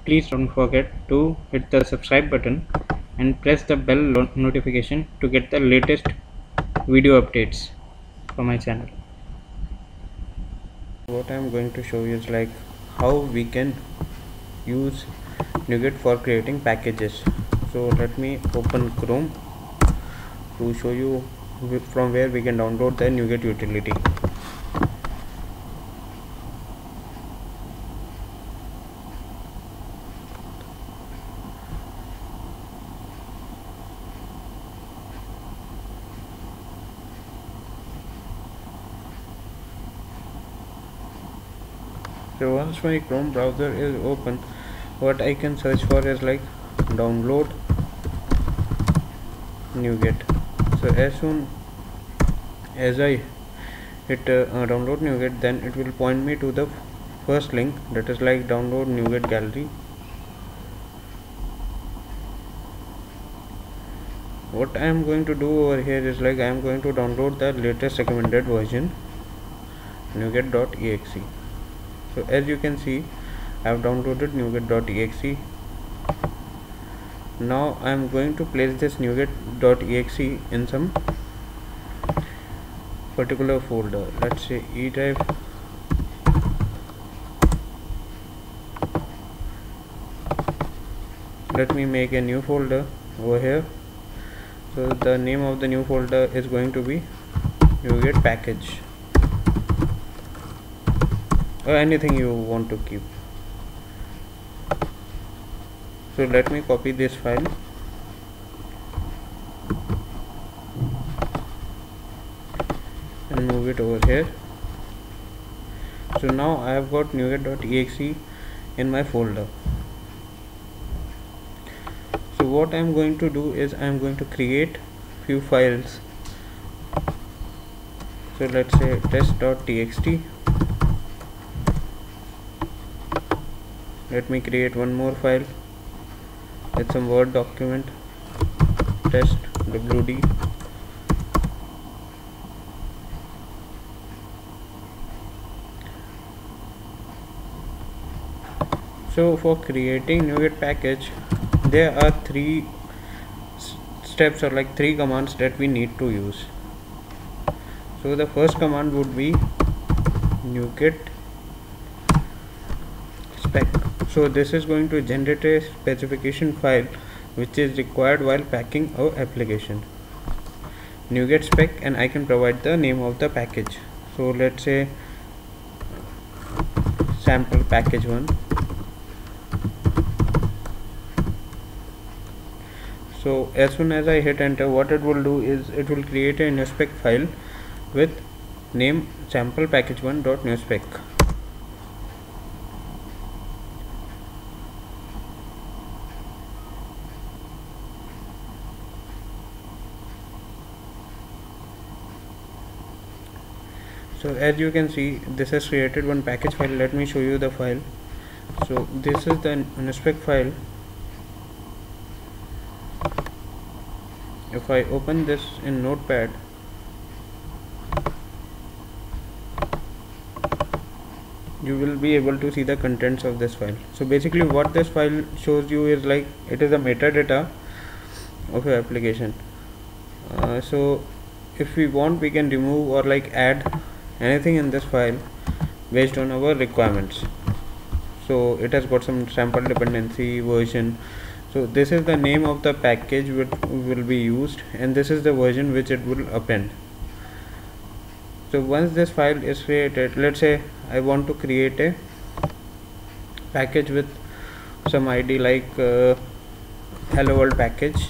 please don't forget to hit the subscribe button and press the bell notification to get the latest video updates from my channel. What I am going to show you is like how we can use Nuget for creating packages. So let me open Chrome to show you from where we can download the Nuget utility. So once my Chrome browser is open, what I can search for is like download Nuget. So as soon as I hit download Nuget, then it will point me to the first link, that is like download Nuget gallery. What I am going to do over here is like I am going to download the latest recommended version, nuget.exe. So as you can see, I have downloaded nuget.exe. Now I am going to place this nuget.exe in some particular folder. Let's say E drive. Let me make a new folder over here. So the name of the new folder is going to be Nuget package, or anything you want to keep. So let me copy this file and move it over here. So now I have got nuget.exe in my folder. So what I am going to do is I am going to create few files. So let's say test.txt. Let me create one more file with some Word document, test wd. So for creating Nuget package, there are three steps, or like three commands that we need to use. So the first command would be Nuget spec. So this is going to generate a specification file which is required while packing our application. Nuget spec, and I can provide the name of the package. So let's say sample package 1. So as soon as I hit enter, what it will do is it will create a nuspec file with name sample package1.nuspec. So as you can see, this has created one package file. Let me show you the file. So this is the nuspec file. If I open this in Notepad, you will be able to see the contents of this file. So basically what this file shows you is like it is a metadata of your application. So if we want, we can remove or like add anything in this file based on our requirements. So it has got some sample dependency version. So this is the name of the package which will be used, and this is the version which it will append. So once this file is created, let's say I want to create a package with some ID like hello world package.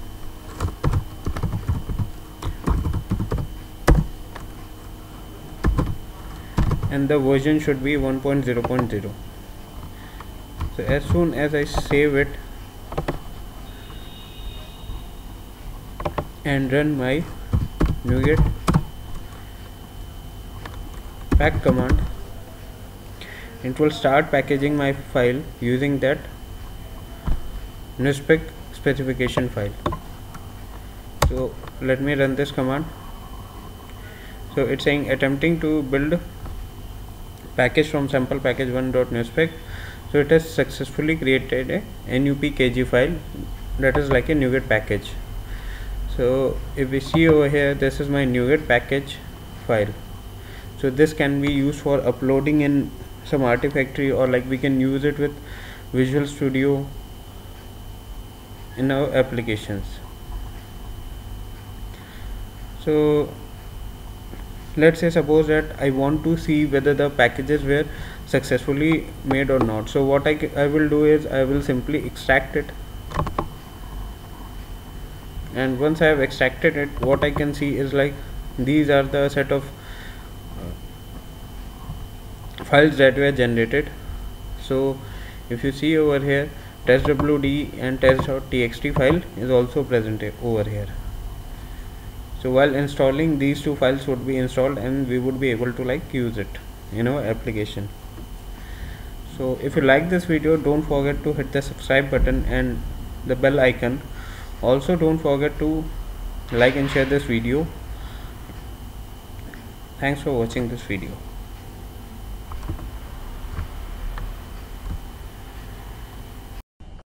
And the version should be 1.0.0. So as soon as I save it and run my Nuget pack command, it will start packaging my file using that nuspec specification file. So let me run this command. So it's saying attempting to build package from sample package1.nuspec. So it has successfully created a nupkg file, that is like a Nuget package. So if we see over here, this is my Nuget package file. So this can be used for uploading in some Artifactory, or like we can use it with Visual Studio in our applications. So let's say suppose that I want to see whether the packages were successfully made or not. So what I will do is I will simply extract it, and once I have extracted it, what I can see is like these are the set of files that were generated. So if you see over here, testwd and test.txt file is also present over here. So while installing, these two files would be installed and we would be able to like use it in our application. So if you like this video, don't forget to hit the subscribe button and the bell icon. Also don't forget to like and share this video. Thanks for watching this video.